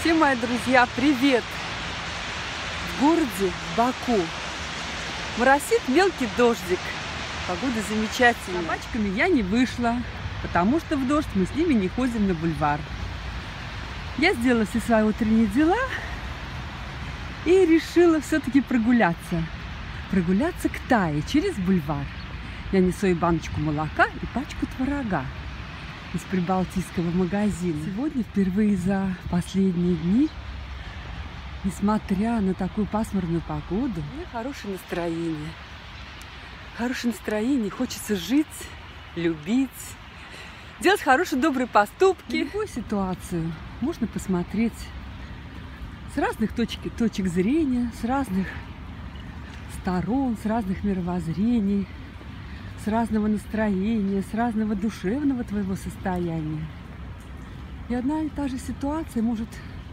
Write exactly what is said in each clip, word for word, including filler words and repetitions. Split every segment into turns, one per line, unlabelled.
Всем, мои друзья, привет! В городе Баку моросит мелкий дождик. Погода замечательная. С собачками я не вышла, потому что в дождь мы с ними не ходим на бульвар. Я сделала все свои утренние дела и решила все-таки прогуляться. Прогуляться к Тае через бульвар. Я несу и баночку молока, и пачку творога из прибалтийского магазина. Сегодня впервые за последние дни, несмотря на такую пасмурную погоду, у меня хорошее настроение. Хорошее настроение, хочется жить, любить, делать хорошие, добрые поступки. На любую ситуацию можно посмотреть с разных точек, точек зрения, с разных сторон, с разных мировоззрений, с разного настроения, с разного душевного твоего состояния. И одна и та же ситуация может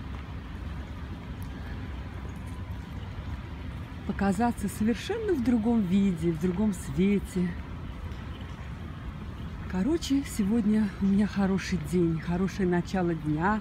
показаться совершенно в другом виде, в другом свете. Короче, сегодня у меня хороший день, хорошее начало дня.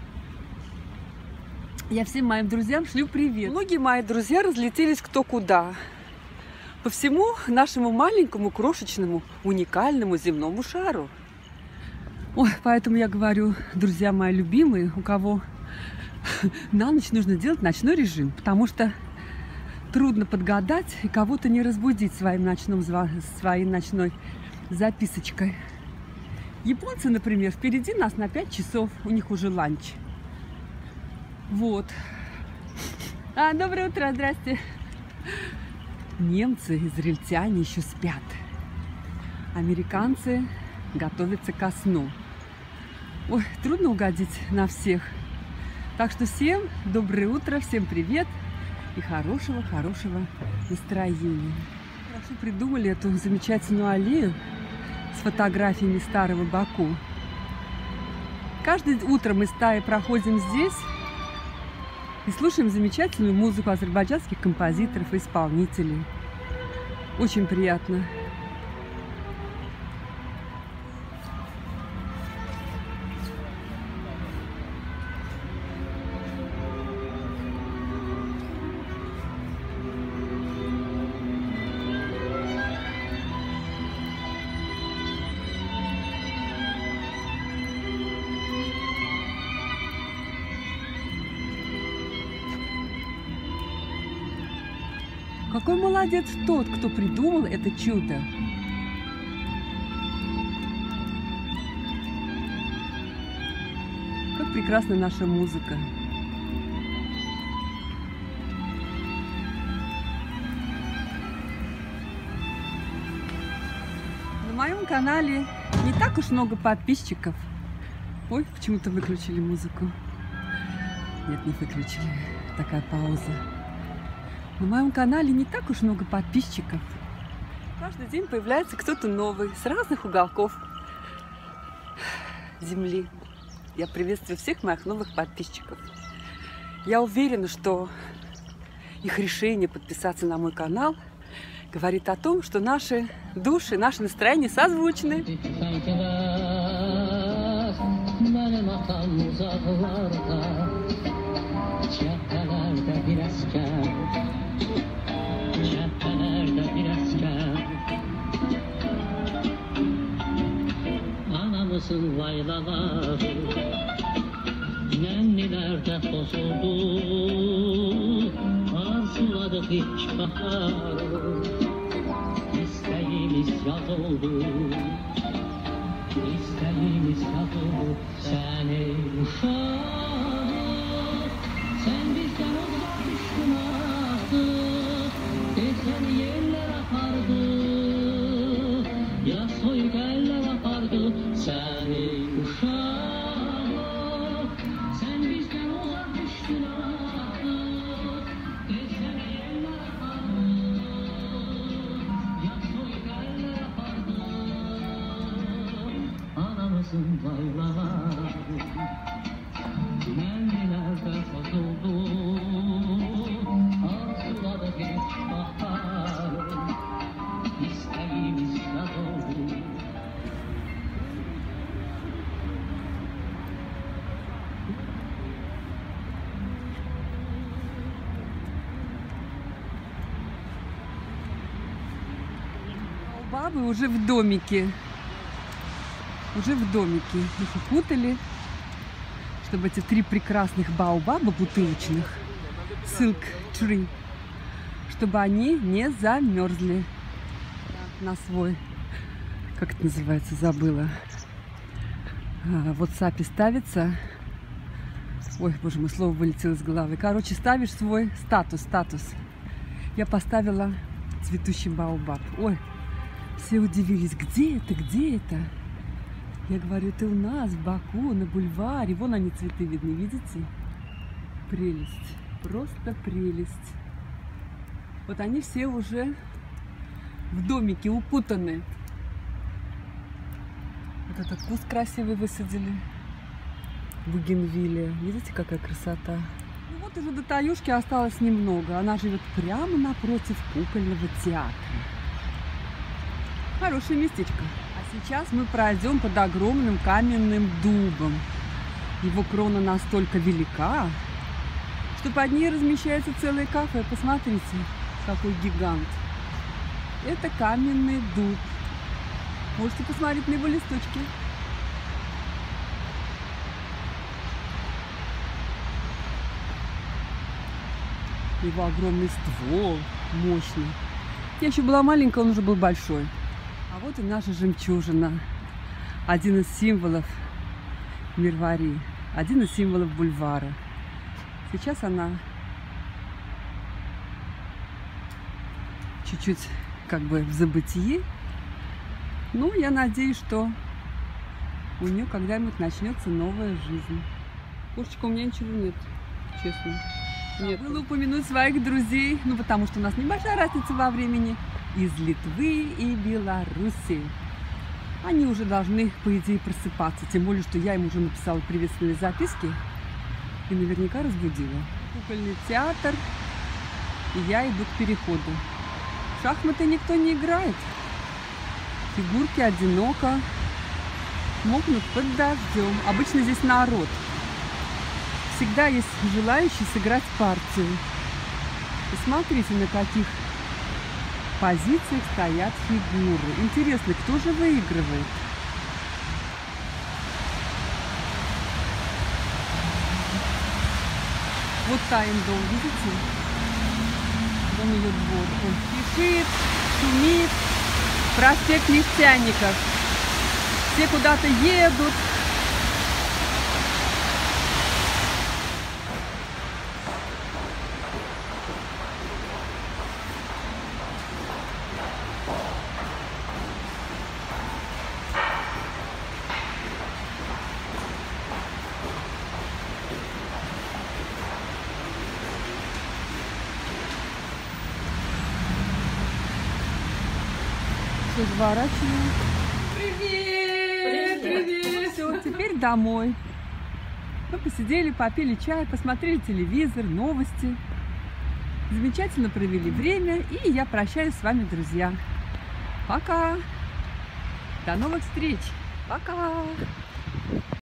Я всем моим друзьям шлю привет. Многие мои друзья разлетелись кто куда. По всему нашему маленькому, крошечному, уникальному земному шару. Ой, поэтому я говорю, друзья мои любимые, у кого на ночь нужно делать ночной режим, потому что трудно подгадать и кого-то не разбудить своим ночным, своей ночной записочкой. Японцы, например, впереди нас на пять часов, у них уже ланч. Вот. А, доброе утро, здрасте. Немцы, израильтяне еще спят. Американцы готовятся ко сну. Ой, трудно угодить на всех. Так что всем доброе утро, всем привет и хорошего-хорошего настроения. Хорошо придумали эту замечательную аллею с фотографиями старого Баку. Каждое утро мы с Таей проходим здесь и слушаем замечательную музыку азербайджанских композиторов и исполнителей. Очень приятно. Какой молодец тот, кто придумал это чудо. Как прекрасна наша музыка. На моем канале не так уж много подписчиков. Ой, почему-то выключили музыку. Нет, не выключили. Такая пауза. На моем канале не так уж много подписчиков. Каждый день появляется кто-то новый, с разных уголков земли. Я приветствую всех моих новых подписчиков. Я уверена, что их решение подписаться на мой канал говорит о том, что наши души, наши настроения созвучны.
Anamızın laylaları Nennilerde bozuldu Arzuladık ilk baharı İsteğimiz yaz oldu İsteğimiz yaz oldu Sen ey uşağım Sen bizden uzak düştün artık Desen yerler apardı Ya soyuk eller apardı Sen ey uşağım Sen bizden uzak düştün artık Desen yerler apardı Ya soyuk eller apardı Anamızın laylaları Nennilerde bozuldu Arzuladık ilk baharı İsteğimiz yaz oldu
Бабы уже в домике. Уже в домике. Их укутали, чтобы эти три прекрасных баобаба бутылочных, Silk Tree, чтобы они не замерзли на свой, как это называется, забыла. А, вот сапи ставится. Ой, боже мой, слово вылетело из головы. Короче, ставишь свой статус, статус. Я поставила цветущий баобаб. Ой, все удивились, где это, где это? Я говорю, это у нас в Баку, на бульваре. Вон они, цветы видны, видите? Прелесть, просто прелесть. Вот они все уже в домике укутаны. Вот этот куст красивый высадили. Бугенвиллия. Видите, какая красота? Ну вот уже до Таюшки осталось немного. Она живет прямо напротив кукольного театра. Хорошее местечко. А сейчас мы пройдем под огромным каменным дубом. Его крона настолько велика, что под ней размещается целое кафе. Посмотрите, какой гигант. Это каменный дуб. Можете посмотреть на его листочки. Его огромный ствол, мощный. Я еще была маленькая, он уже был большой. А вот и наша жемчужина. Один из символов Мирвари. Один из символов бульвара. Сейчас она чуть-чуть как бы в забытии. Ну, я надеюсь, что у нее когда-нибудь начнется новая жизнь. Кошечка, у меня ничего нет, честно. Нет. Было упомянуть своих друзей, ну потому что у нас небольшая разница во времени, из Литвы и Беларуси. Они уже должны, по идее, просыпаться, тем более, что я им уже написала приветственные записки и наверняка разбудила. Кукольный театр, и я иду к переходу. В шахматы никто не играет. Фигурки одиноко мокнут под дождем. Обычно здесь народ. Всегда есть желающие сыграть партию. Посмотрите, на каких позициях стоят фигуры. Интересно, кто же выигрывает? Вот Тайндол, видите? Вон ее двор. Он спешит, шумит. Проспект Нефтяников. Все куда-то едут. Разворачиваем. Привет! Привет! Все, теперь домой. Мы посидели, попили чай, посмотрели телевизор, новости. Замечательно провели время. И я прощаюсь с вами, друзья. Пока! До новых встреч! Пока!